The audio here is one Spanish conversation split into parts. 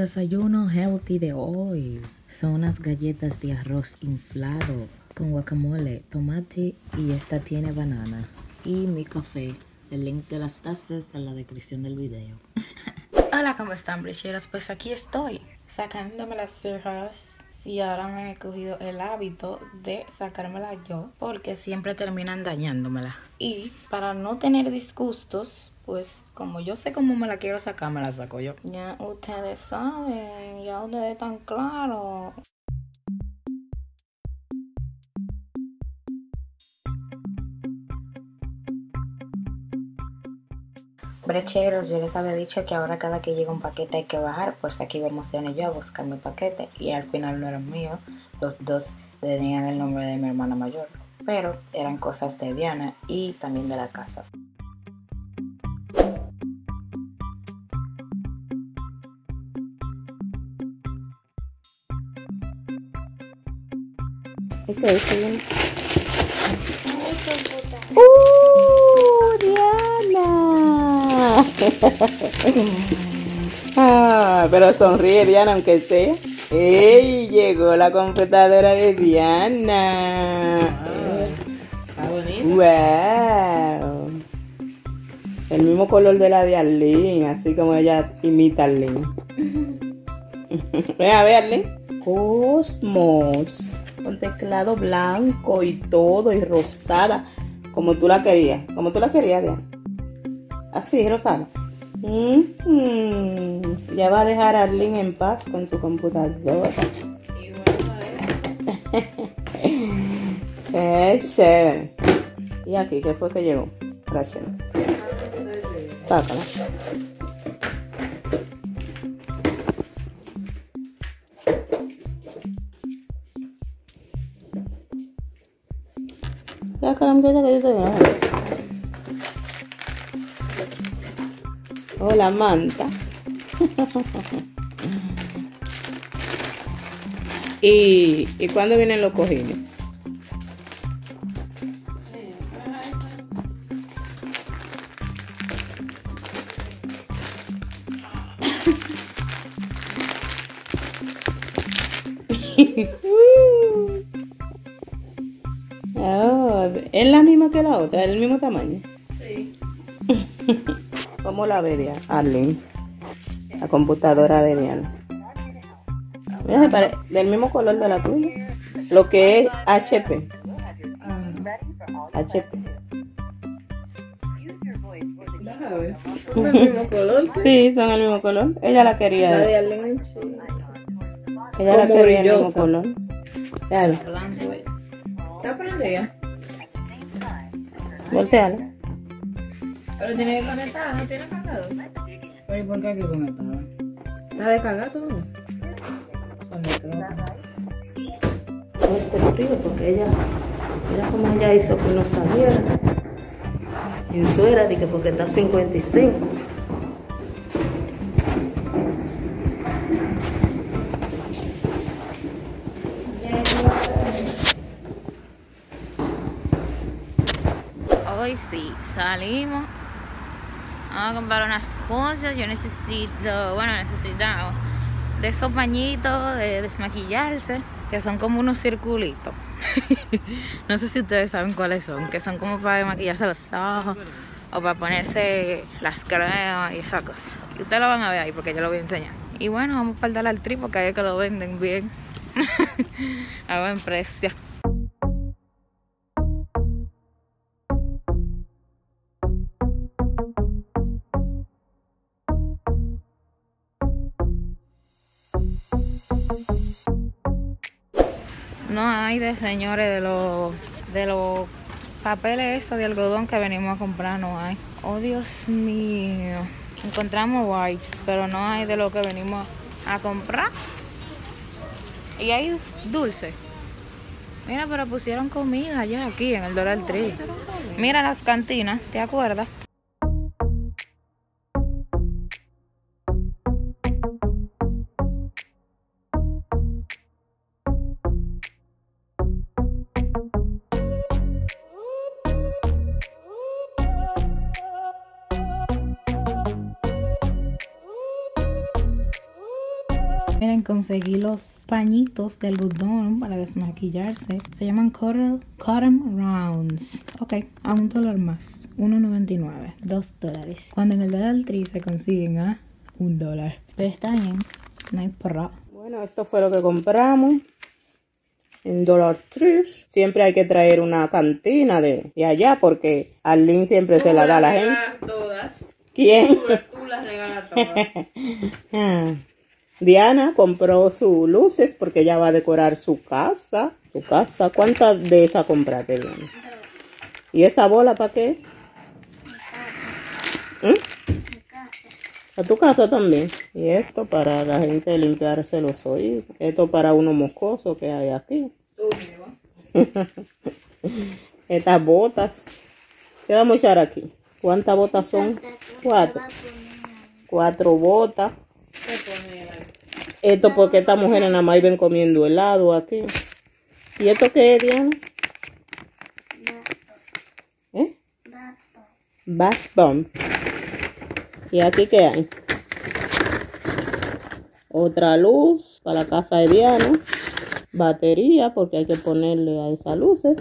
desayuno healthy de hoy son unas galletas de arroz inflado con guacamole, tomate y esta tiene banana. Y mi café. El link de las tazas en la descripción del video. Hola, ¿cómo están, brecheros? Pues aquí estoy, sacándome las cejas. Sí, ahora me he cogido el hábito de sacármelas yo, porque siempre terminan dañándomela. Y para no tener disgustos, pues como yo sé cómo me la quiero sacar, me la saco yo. Ya ustedes saben, ya ustedes están claros. Brecheros, yo les había dicho que ahora cada que llega un paquete hay que bajar, pues aquí vamos Diana y yo a buscar mi paquete y al final no eran míos, los dos tenían el nombre de mi hermana mayor, pero eran cosas de Diana y también de la casa. Diana! Pero sonríe, Diana, aunque sea. ¡Ey! Llegó la computadora de Diana. Está bonito. ¡Wow! El mismo color de la de Arlene, así como ella imita a Arlene. Ven a ver, Arlene. Cosmos. Con teclado blanco y todo, y rosada. Como tú la querías. Como tú la querías, Diana. Así, rosada. Ya va a dejar a Arlene en paz con su computadora. Y bueno, Qué chévere. ¿Y aquí qué fue que llegó? Rachel. Sácala. Sácala, muchacha, que yo te veo. Hola, manta. ¿Y cuándo vienen los cojines? Oh, es la misma que la otra, es el mismo tamaño. sí. ¿Cómo la ve, Diana? Arlene, la computadora de Diana. Mira, se parece del mismo color de la tuya. Lo que es HP. HP. Déjame ver. ¿Son del mismo color? Sí, son el mismo color. Ella la quería. La de Arlene es chula. Ella la como quería el mismo brillosa. color. Déjalo. ¿Está prendida? Volteala. Pero tiene que conectar, ¿no tiene cargador? ¿Pero y por qué hay que conectarla? ¿La descarga todo? No este frío porque ella, mira cómo ella hizo que no saliera. Y eso era de que porque está 55. Hoy sí, salimos. Vamos a comprar unas cosas. Yo necesitaba de esos pañitos de desmaquillarse, que son como unos circulitos. No sé si ustedes saben cuáles son, que son como para desmaquillarse los ojos o para ponerse las cremas y esas cosas. Y ustedes lo van a ver ahí porque yo lo voy a enseñar. Y bueno, vamos para el Dollar Tree porque hay que lo venden bien a buen precio. No hay de señores de los papeles esos de algodón que venimos a comprar, no hay. Oh, Dios mío. Encontramos wipes, pero no hay de lo que venimos a comprar. Y hay dulce. Mira, pero pusieron comida ya aquí en el Dollar Tree. Mira las cantinas, ¿te acuerdas? Miren, conseguí los pañitos de algodón para desmaquillarse. Se llaman Cotton Rounds. Ok, a $1 más. $1.99. $2. Cuando en el Dollar Tree se consiguen a $1. Pero está bien, no hay porra. Bueno, esto fue lo que compramos en Dollar Tree. Siempre hay que traer una cantina de allá porque Arlene siempre se la da a la gente. Todas. ¿Quién? Tú las regalas todas. Diana compró sus luces porque ella va a decorar su casa. ¿Cuántas de esas compraste, Diana? ¿Y esa bola para qué? A tu casa también. Y esto para la gente limpiarse los oídos. Esto para unos moscosos que hay aquí. Estas botas. ¿Qué vamos a echar aquí? ¿Cuántas botas son? 4. 4 botas. Esto porque estas mujeres nada más iban comiendo helado aquí. ¿Y esto qué es, Diana? Bath bomb. ¿Y aquí qué hay? Otra luz para la casa de Diana. Batería porque hay que ponerle a esas luces.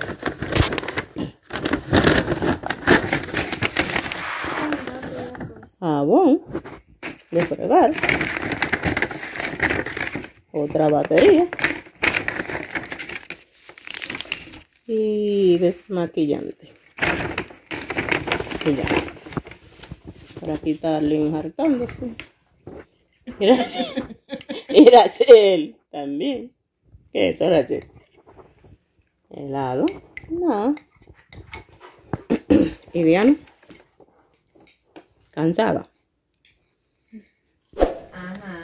Jabón de fregar. Otra batería. Y desmaquillante. Y ya. Para quitarle hartándose. Y Rachel también. ¿Qué es eso, Rachel? ¿Helado? No. ¿Y Diana? ¿Cansada? Ajá.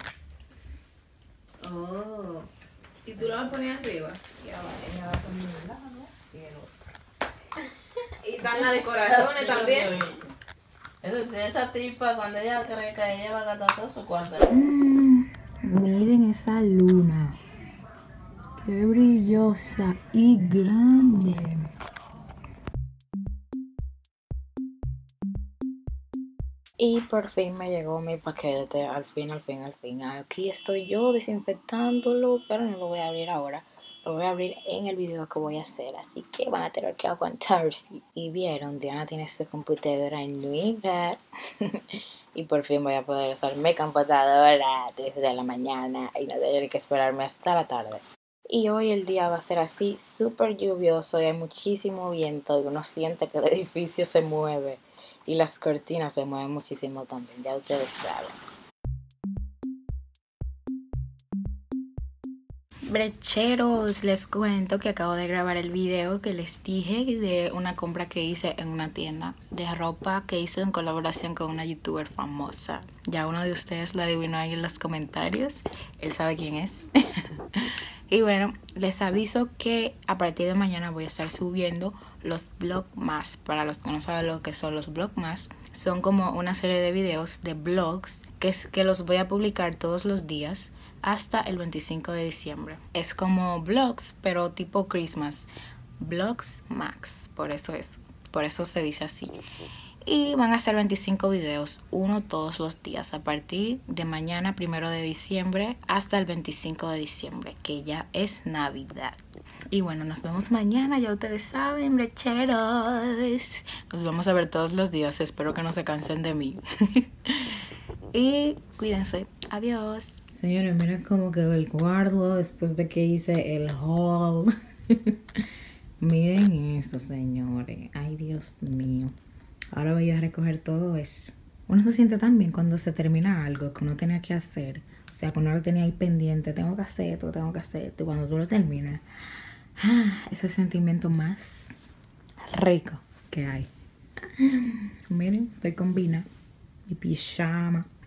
Oh. ¿Y tú lo vas a poner arriba? Ya va a poner un lado y el otro. Y están las decoraciones también. Eso sí, esa tipa cuando ella cree que ella va a gastar todo su cuarto. Miren esa luna. Qué brillosa y grande. Y por fin me llegó mi paquete, al fin. Aquí estoy yo desinfectándolo, pero no lo voy a abrir ahora. Lo voy a abrir en el video que voy a hacer, así que van a tener que aguantarse. Y vieron, Diana tiene su computadora nueva. Y por fin voy a poder usar mi computadora desde la mañana y no tener que esperarme hasta la tarde. Y hoy el día va a ser así, súper lluvioso y hay muchísimo viento y uno siente que el edificio se mueve. Y las cortinas se mueven muchísimo también, ya ustedes saben. Brecheros, les cuento que acabo de grabar el video que les dije de una compra que hice en una tienda de ropa que hice en colaboración con una youtuber famosa. Ya uno de ustedes lo adivinó ahí en los comentarios, él sabe quién es. Y bueno, les aviso que a partir de mañana voy a estar subiendo los vlogmas. Para los que no saben lo que son los vlogmas, son como una serie de videos de vlogs que los voy a publicar todos los días hasta el 25 de diciembre. Es como vlogs, pero tipo Christmas. Vlogs Max, por eso se dice así. Y van a ser 25 videos, uno todos los días, a partir de mañana 1 de diciembre hasta el 25 de diciembre, que ya es Navidad. Y bueno, nos vemos mañana, ya ustedes saben, brecheros. Nos vamos a ver todos los días, espero que no se cansen de mí. Y cuídense, adiós. Señores, miren cómo quedó el cuarto después de que hice el haul. Miren eso, señores, ay Dios mío. Ahora voy a recoger todo eso. Uno se siente tan bien cuando se termina algo que uno tenía que hacer. O sea, que uno lo tenía ahí pendiente. Tengo que hacer esto, tengo que hacer esto. Y cuando tú lo terminas, ese sentimiento más rico que hay. Miren, estoy con Vina, mi pijama.